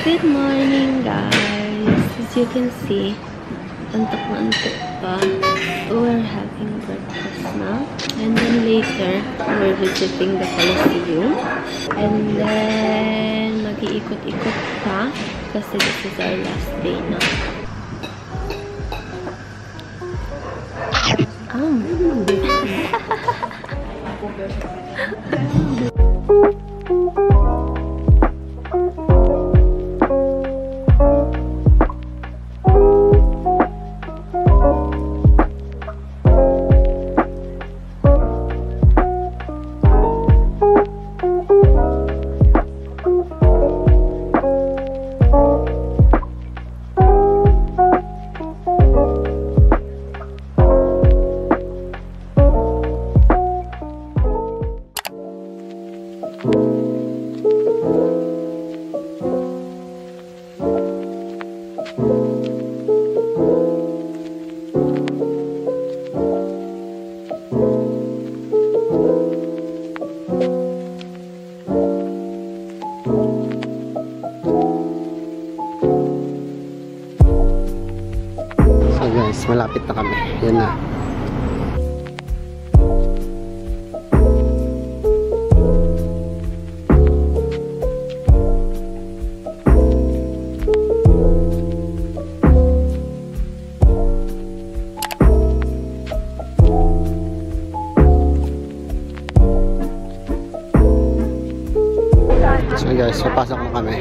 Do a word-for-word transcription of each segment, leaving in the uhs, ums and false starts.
Good morning, guys. As you can see, antok na antok pa. We're having breakfast now. And then later, we're visiting the Coliseum. And then, mag-iikot-ikot pa. Kasi this is our last day na. Um. So guys, malapit na kami. Yan na. So guys, papasok na kami.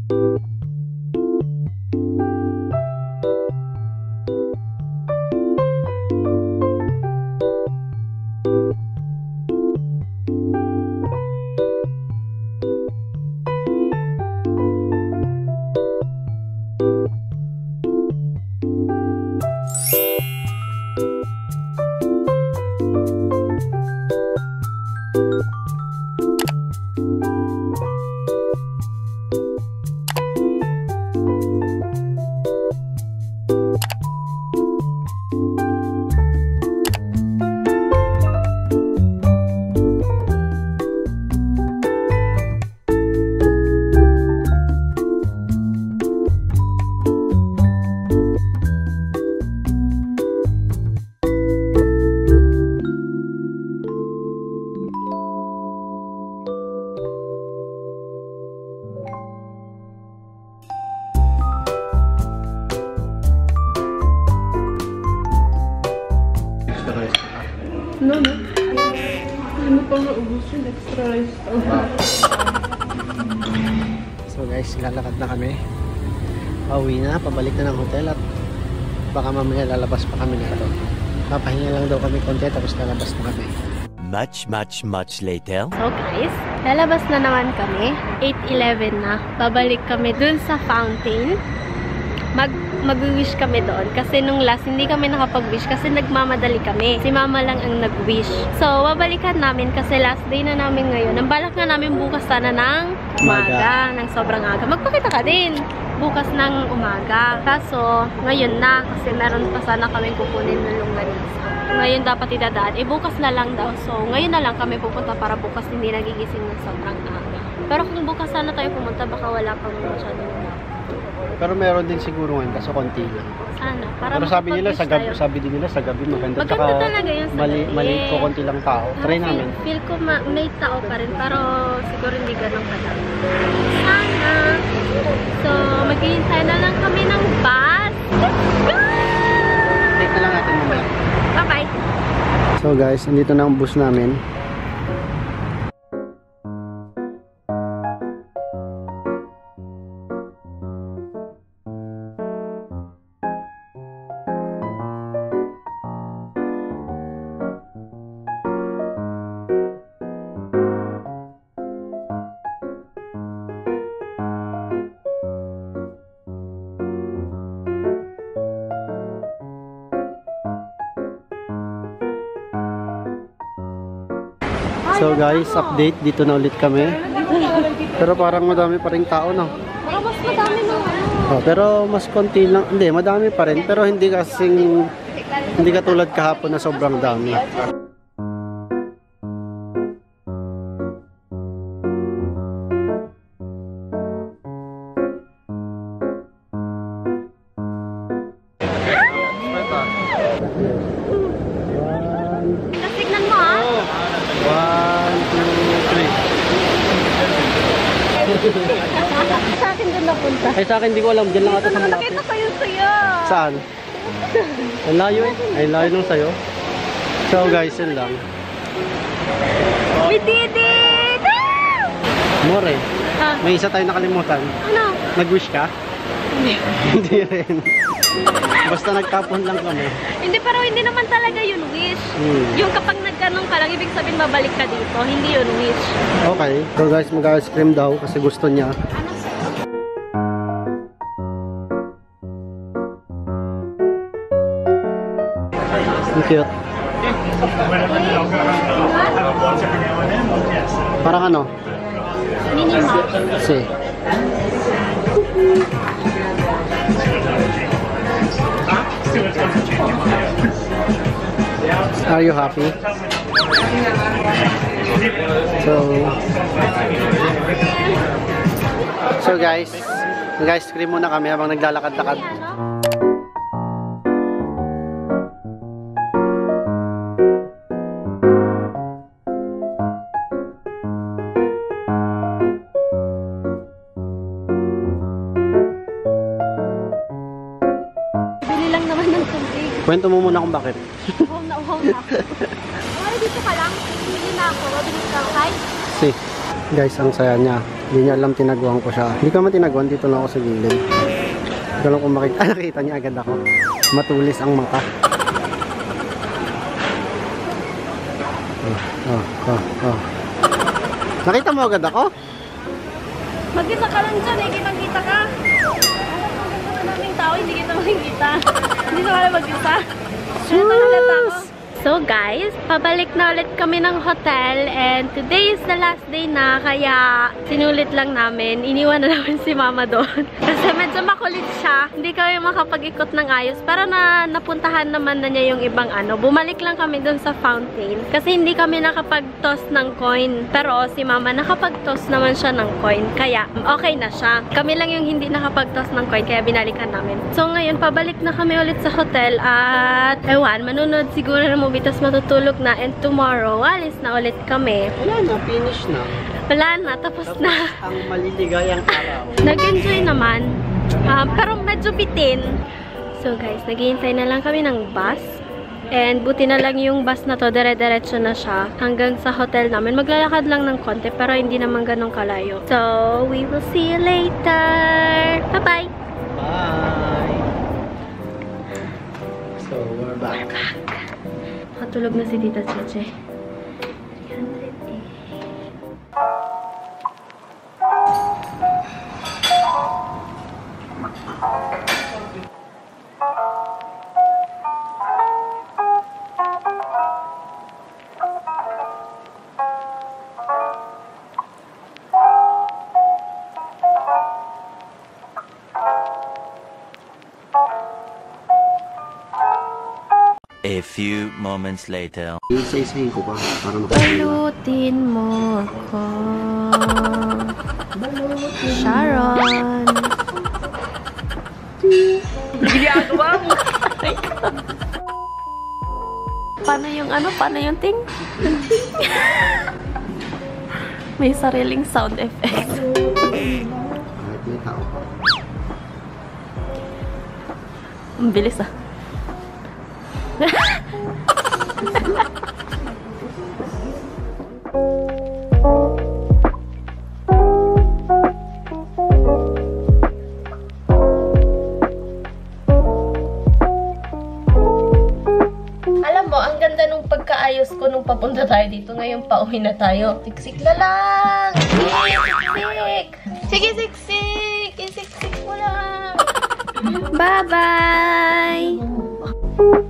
No, no. Hindi mo pang naubos yung extra rice. So guys, lalakad na kami. Pauwi na, pabalik na ng hotel at baka mamaya lalabas pa kami nito. Papahinga lang daw kami konti tapos lalabas na kami. Much, much, much later. So guys, lalabas na naman kami. eight eleven na. Babalik kami dun sa fountain. Mag mag-wish kami doon. Kasi nung last, hindi kami nakapag-wish kasi nagmamadali kami. Si mama lang ang nag-wish. So, babalikan namin kasi last day na namin ngayon. Ang balak na namin bukas sana ng umaga. Ng sobrang aga. Magpakita ka din. Bukas ng umaga. Kaso, ngayon na. Kasi meron pa sana kami kukunin ng longganisa. Ngayon dapat idadaan. Eh, bukas na lang daw. So, ngayon na lang kami pupunta para bukas hindi nagigising ng sobrang aga. Pero kung bukas sana tayo pumunta, baka wala pang masyadong umaga. Pero meron din siguro ngayon, kaso konti lang. Sana. Para pero sabi nila sa gabi, tayo. sabi din nila sa gabi maganda. Maganda Tsaka talaga yun sa mali, gabi. mali ko konti lang tao. Try feel, namin. Feel ko ma may tao pa rin, pero siguro hindi ganun kadami. Sana. So, maghihintay na lang kami ng bus. Let's go! Take na lang natin mamaya. Bye-bye. So guys, andito na ang bus namin. So guys, update, dito na ulit kami. Pero parang madami pa rin tao, no? Baka mas madami nung ano. Oh, pero mas konti lang, hindi, madami pa rin. Pero hindi kasing, hindi katulad kahapon na sobrang dami. Tignan mo ah. One, two, three. Sa akin doon napunta. Ay sa akin, hindi ko alam. Diyan lang ata sa malapit. Nakita ko yung suyo. Saan? Ang layo eh. Ay, layo nung sayo. So guys, yun lang. We did it! Ah! More, Ah, may isa tayo nakalimutan. ano? Nag-wish ka? Hindi. Hindi rin. Basta nagtapon lang kami. Hindi, pero hindi naman talaga yun wish. Hmm. Yung kapag nagganong ka lang, ibig sabihin mabalik ka dito. Hindi yun wish. Okay. So guys, mag-ice cream daw kasi gusto niya. Ano Ang cute. Parang ano? Minnie Mouse. Si. Are you happy? So, so guys, mag-ice cream muna kami habang naglalakad-lakad. Bili lang naman ng tubig. Kwento mo muna kung bakit. Uhaw na uhaw na ako. Ay, dito ka lang. Bili na ako. Mabilis lang, okay? Si. Guys, ang saya niya. Hindi niya alam tinaguan ko siya. Hindi ka man tinaguan, dito lang ako sa gilid. Hindi ko lang kung makita. Ah, nakita niya agad ako. Matulis ang mata. Oh, oh, oh, oh. Nakita mo agad ako? Mag-isa ka lang dyan eh, kitang-kita ka. Ang daming tao, hindi kita makikita. Hindi sa kala mag-isa. Ano halata ko? So guys, pabalik na ulit kami ng hotel and today is the last day na kaya sinulit lang namin. Iniwan na namin si mama doon. Kasi medyo makulit siya. Hindi kami makapag-ikot ng ayos. Para na napuntahan naman na niya yung ibang ano. Bumalik lang kami doon sa fountain. Kasi hindi kami nakapag-toss ng coin. Pero si mama nakapag-toss naman siya ng coin. Kaya okay na siya. Kami lang yung hindi nakapag-toss ng coin. Kaya binalikan namin. So ngayon, pabalik na kami ulit sa hotel. At ewan, manunod siguro na movie, tas matutulog na, and tomorrow alis na ulit kami. Wala na, finish na. Wala na, tapos, tapos na. Ang maliligayang araw. Nag-enjoy naman. Uh, pero medyo bitin. So guys, naghihintay na lang kami ng bus. And buti na lang yung bus na to, dire-diretso na siya hanggang sa hotel namin. Maglalakad lang ng konti, pero hindi naman ganun kalayo. So, we will see you later. Bye-bye! Bye! So, we're back. Matulog na si Tita Cheche. A few moments later. Isa-isahin ko ba? Para makakaliwa. Balutin mo ako. Sharon. Ginagawa mo. Paano yung ano? Paano yung ting? May sariling sound effect. Kahit may tao. Ang bilis ah. Alam mo, ang ganda nung pagkaayos ko nung papunta tayo dito. Ngayon pauwi na tayo. Siksik na lang! Siksik! Sige, siksik! Isiksik mo lang! Bye-bye!